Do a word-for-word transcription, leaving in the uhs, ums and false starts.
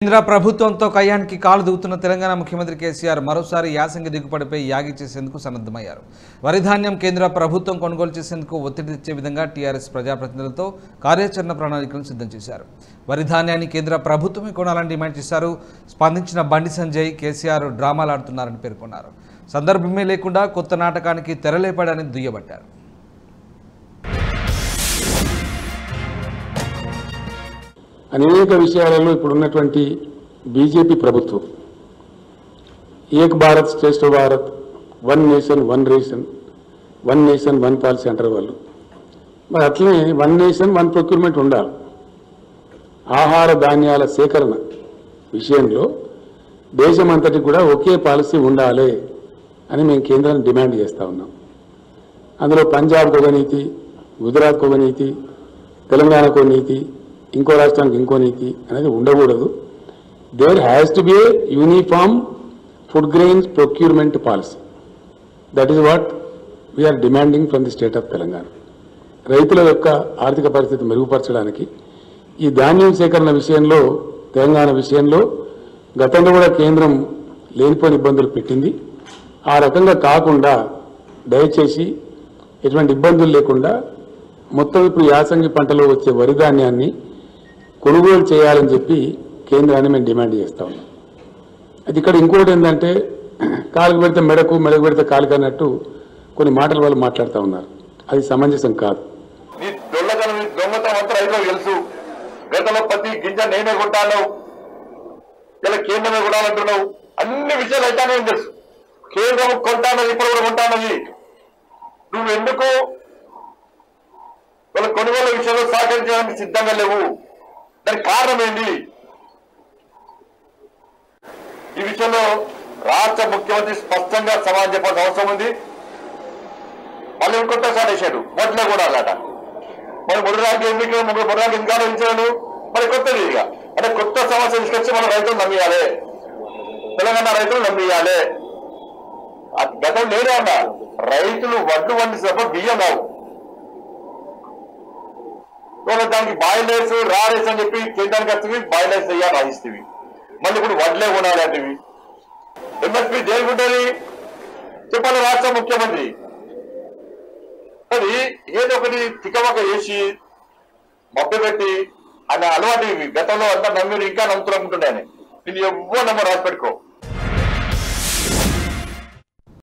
కేంద్ర ప్రభుత్వంతో కయ్యానికి కాలు దూకుతున్న తెలంగాణ ముఖ్యమంత్రి కేసీఆర్ మరోసారి యాసంగి దిగుబడిపై యాగి చేసేందుకు సన్నద్ధమయ్యారు. వరి ధాన్యం కేంద్ర ప్రభుత్వం కొనుగోలు చేసేందుకు ఒత్తిడి తెచ్చే విధంగా టీఆర్ఎస్ ప్రజాప్రతినిధులతో కార్యాచరణ ప్రణాళికలను సిద్ధం చేశారు. వరి ధాన్యాన్ని కేంద్ర ప్రభుత్వమే కొనాలని డిమాండ్ చేశారు. స్పందించిన బండి సంజయ్ కేసీఆర్ డ్రామాలాడుతున్నారని పేర్కొన్నారు. సందర్భమే లేకుండా కొత్త నాటకానికి తెరలేపాడని దుయ్యబట్టారు. అనేక విషయాలలో ఇప్పుడున్నటువంటి బీజేపీ ప్రభుత్వం Ek Bharat Shreshtha Bharat, one nation one ration, one nation one policy అంటారు వాళ్ళు. మరి అట్లనే వన్ నేషన్ వన్ ప్రొక్యూర్మెంట్ ఉండాలి. ఆహార ధాన్యాల సేకరణ విషయంలో దేశమంతటి కూడా ఒకే పాలసీ ఉండాలి అని మేము కేంద్రాన్ని డిమాండ్ చేస్తూ ఉన్నాం. అందులో పంజాబ్కు ఒక నీతి, గుజరాత్కు ఒక నీతి, తెలంగాణకు ఒక నీతి, ఇంకో రాష్ట్రానికి ఇంకో నీతి అనేది ఉండకూడదు. There has to be a uniform food grains procurement policy. That is what we are demanding from the state of Telangana. రైతుల యొక్క ఆర్థిక పరిస్థితి మెరుగుపరచడానికి ఈ ధాన్యం సేకరణ విషయంలో, తెలంగాణ విషయంలో గతంలో కూడా కేంద్రం లేనిపోని ఇబ్బందులు పెట్టింది. ఆ రకంగా కాకుండా దయచేసి ఎటువంటి ఇబ్బందులు లేకుండా మొత్తం ఇప్పుడు యాసంగి పంటలో వచ్చే వరి ధాన్యాన్ని కొనుగోలు చేయాలని చెప్పి కేంద్రాన్ని మేము డిమాండ్ చేస్తా ఉన్నాం. అది ఇక్కడ ఇంకోటి ఏంటంటే, కాలుకు పెడితే మెడకు, మెడకు పెడితే కాలుకు అన్నట్టు కొన్ని మాటలు వాళ్ళు మాట్లాడుతూ ఉన్నారు. అది సమంజసం కాదు. దొంగతనం అంతా రైతులకు తెలుసు. గతంలో ప్రతి గింజ నేనే కొంటాను, ఇలా కేంద్రమే కొనాలంటున్నావు. అన్ని విషయాలు అయితేనే తెలుసు. కేంద్రం కొంటానది, ఇప్పుడు కూడా కొంటానది. నువ్వు ఎందుకు వాళ్ళ కొనుగోలు విషయంలో సహకరించడానికి సిద్ధంగా లేవు? దానికి కారణం ఏంటి? ఈ విషయంలో రాష్ట్ర ముఖ్యమంత్రి స్పష్టంగా సమాధానం చెప్పాల్సిన అవసరం ఉంది. మళ్ళీ ఇంకొంత సాడేశాడు, మొదట్లో కూడా అలాట. మరి మురళికి ఎందుకు మురళికి ఇంకా ఇచ్చాడు, మరి కొత్తది ఇక అంటే కొత్త సమస్య తీసుకొచ్చి మన రైతులు నమ్మియాలి, తెలంగాణ రైతులు నమ్మియాలి. గతం నేనే అన్నా, రైతులు వడ్లు వండినప్పుడు బియ్యం రావు. దానికి బాయిల్ రైస్, రా రైస్ అని చెప్పి కేంద్రానికి వస్తుంది, బాయిల్ రైస్ అయ్యా రాయిస్తుంది. మళ్ళీ ఇప్పుడు వడ్లే కొనాలి అంటివి. ఎంఎస్పీ దేనికి ఉంటుంది చెప్పాలి రాష్ట్ర ముఖ్యమంత్రి. అది ఏదో ఒకటి తికమక చేసి మభ్యపెట్టి ఆయన అలవాటు. గతంలో అంతా నమ్మిరు, ఇంకా నమ్ముతున్నట్టుండే. నేను ఎవ్వరు నమ్మ రాసి పెట్టుకో.